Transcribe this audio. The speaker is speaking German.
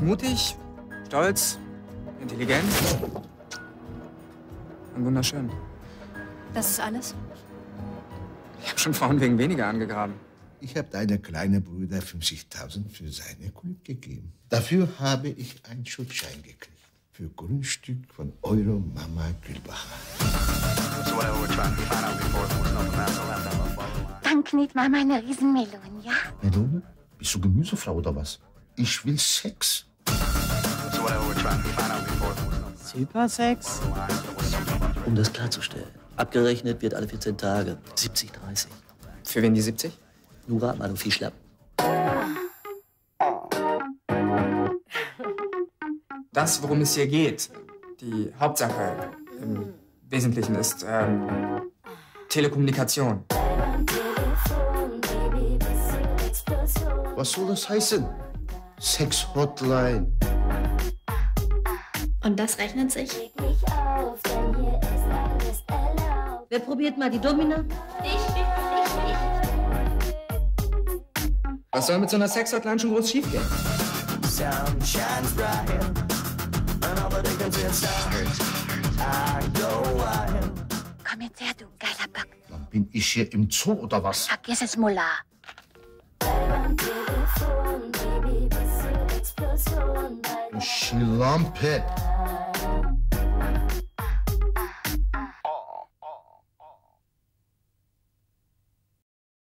mutig, stolz, intelligent und wunderschön. Das ist alles? Ich habe schon Frauen wegen weniger angegraben. Ich habe deiner kleinen Bruder 50.000 für seine Club gegeben. Dafür habe ich einen Schuldschein gekriegt. Für Grundstück von eure Mama Gülbacher. Dann kniet Mama eine Riesenmelone, ja? Melone? Bist du Gemüsefrau oder was? Ich will Sex. Supersex? Um das klarzustellen. Abgerechnet wird alle 14 Tage. 70-30. Für wen die 70? Nun rat mal, du Fischlapp. Das, worum es hier geht, die Hauptsache im Wesentlichen ist Telekommunikation. Was soll das heißen? Sex-Hotline. Und das rechnet sich? Wer probiert mal die Domina? Was soll mit so einer Sex-Hotline schon groß schiefgehen? Komm jetzt her, du geiler Back. Dann bin ich hier im Zoo oder was? Vergiss es, Mullah. Schlampe.